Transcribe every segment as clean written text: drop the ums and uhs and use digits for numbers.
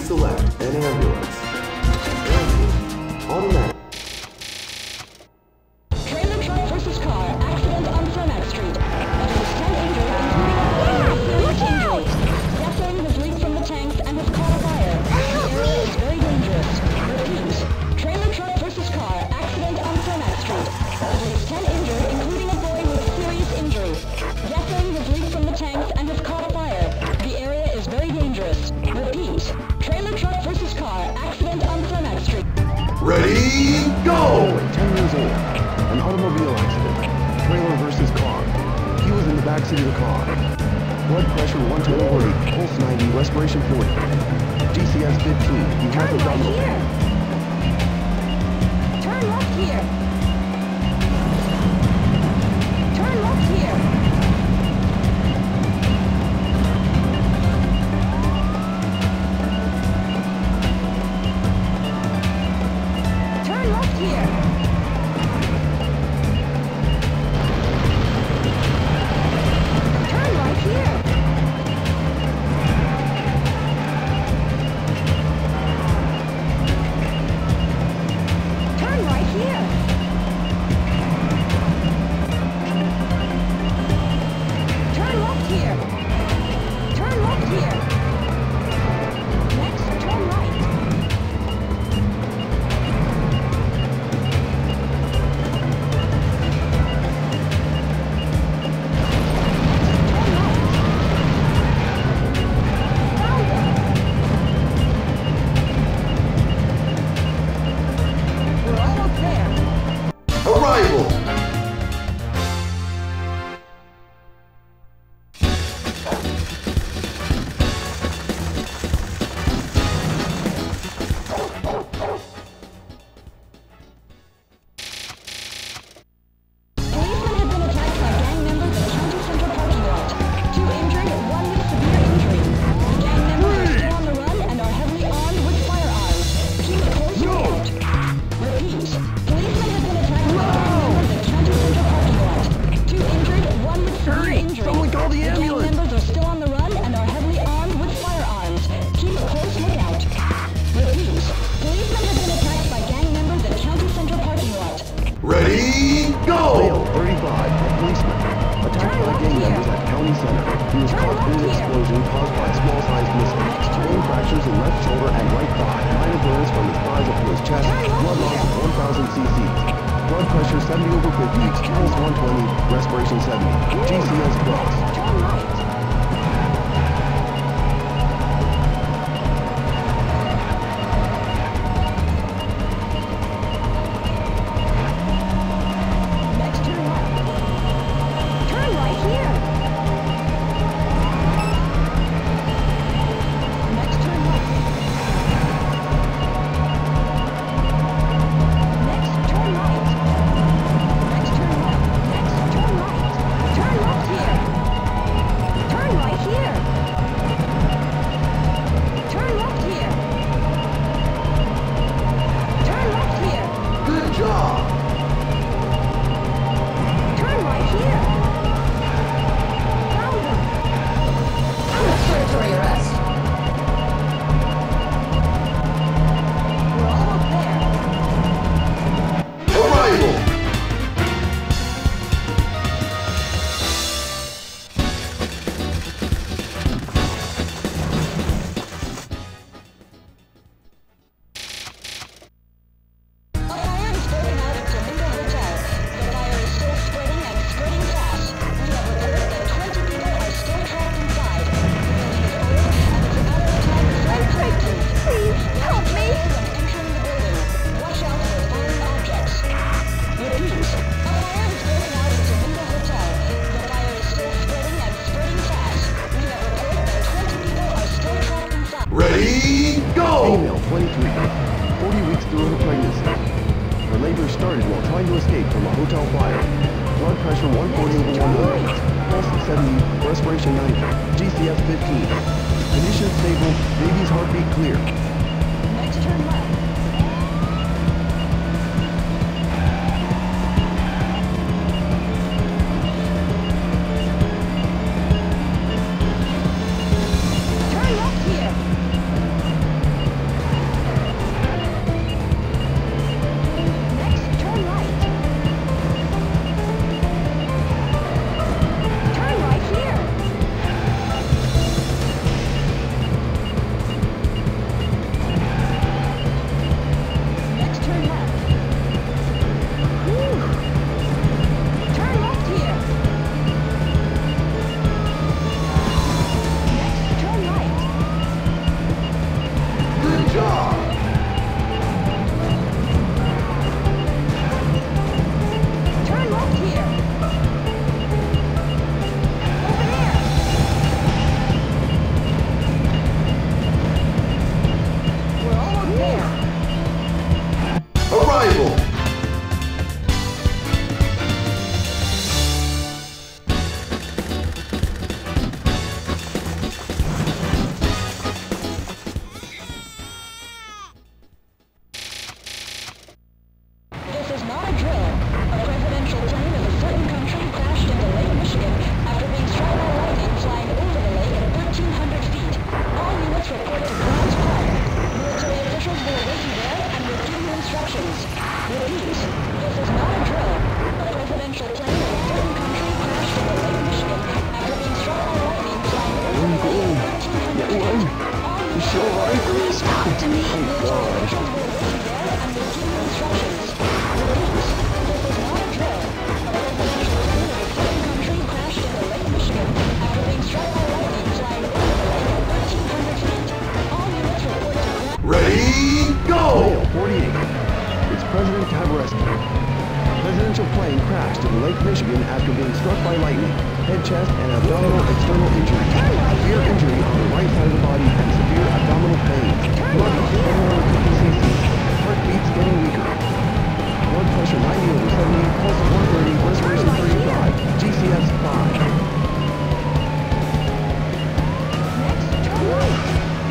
select an ambulance. Ambulance. Automatic. Trailer truck versus car. Accident on Cermak Street. At least 10 injured, including a boy with serious injuries. Gasoline has leaked from the tanks and has caught a fire. The area is very dangerous. Repeat. Trailer truck versus car. Accident on Cermak Street. At least 10 injured, including a boy with serious injuries. Gasoline has leaked from the tanks and has caught a fire. The area is very dangerous. Repeat. Trailer truck versus car. Accident on Cermak Street. Ready, go! 10 years old. An automobile accident. Trailer versus car. He was in the backseat of the car. Blood pressure 110/80, pulse 90, respiration 40. GCS 15. He has abdominal pain. Turn left here. Turn left here. Turn left here. Turn right here. Turn right here. Turn left here. Turn left here. Next, turn right. We're almost there. Arrival! Policemen have been attacked by gang members at County Center parking lot. 2 injured, 1 with severe injury. The gang members are still on the run and are heavily armed with firearms. Keep a close lookout. Repeat. Policemen have been attacked by gang members at County Center parking lot. 2 injured, 1 with severe injury. Someone call the ambulance! Gang members are still on the run and are heavily armed with firearms. Keep a close lookout. Repeat. Policemen have been attacked by gang members at County Center parking lot. Ready, Male, go! 35, a policeman. Attacked by gang members at County Center. He was caught in an explosion caused by small-sized missiles. Bone fractures in left shoulder and right thigh. Minor burns from his thighs up to his chest. Blood loss of 1,000 cc's. Blood pressure 70/50. Pulse 120. Respiration 70. GCS plus. Turn right. Next, turn left. Turn right here. Next, turn left. Next, turn right. Next, turn left. Next, turn right. Turn left here. Turn right here. Turn left here. Turn left here. Good job! Turn right here. Found him. Under territory arrest. We're almost there. Arrival! A fire has broken out at Flamingo Hotel. The fire is still spreading and spreading fast. We have reported that 20 people are still trapped inside. The building is old and it's a matter of time before it collapses. Please, help me. When entering the building, watch out for falling objects. Repeat. A fire has broken out at Flamingo Hotel. The fire is still spreading and spreading fast. We have reported that 20 people are still trapped inside. Ready, go! Female, 23. 40 weeks through her pregnancy. Her labor started while trying to escape from a hotel fire. Blood pressure 140/100. Pulse 70. Respiration 90. GCS 15. Condition stable. Baby's heartbeat clear. Next, turn left. Turn left here. Please talk to me. Military officials will listen there and will give you instructions. Repeat, this is not a drill. A residential plane of a foreign country crashed into Lake Michigan after being struck by lightning flying over the lake at 1,300 feet. All units report to ground. Ready, go! Mail 48. It's President Tabarescu. Presidential plane crashed in Lake Michigan after being struck by lightning. Head, chest, and abdominal external injuries. Severe injury on the right side of the body and severe abdominal pain. Blood 150 cc. Heartbeats getting weaker. Blood pressure 90/70, pulse 130, respiration 35, GCS 5. Next, turn right.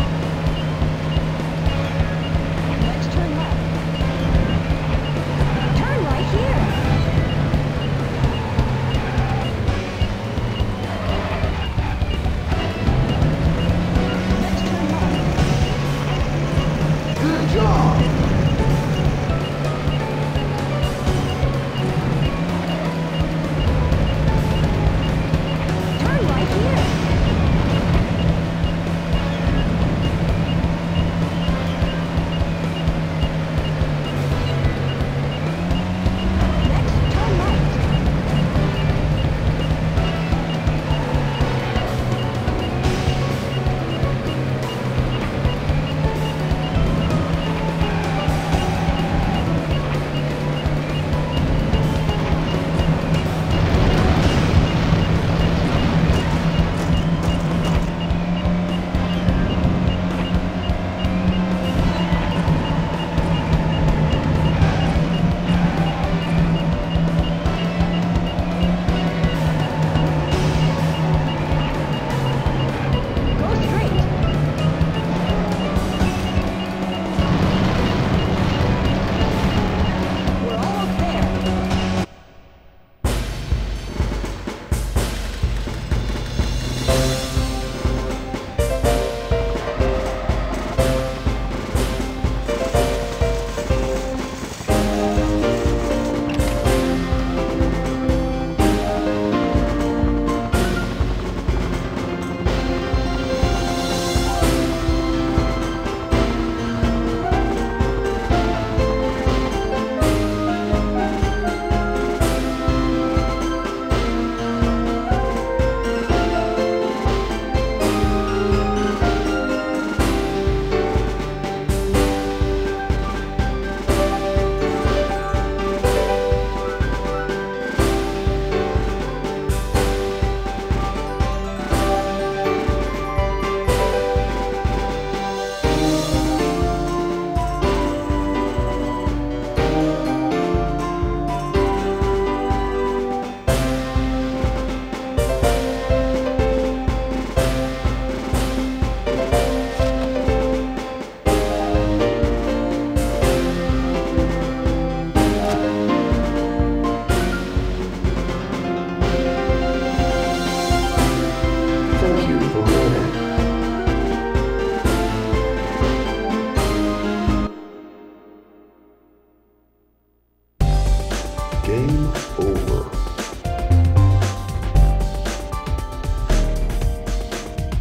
Next, turn left. Turn right here. Next, turn left. Good job! Turn right here. Next, turn right. Go straight. We're almost there. Thank you for learning. Game over.